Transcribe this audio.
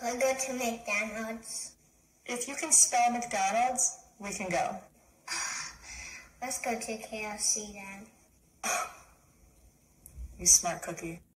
We'll go to McDonald's. If you can spell McDonald's, we can go. Let's go to KFC then. You smart cookie.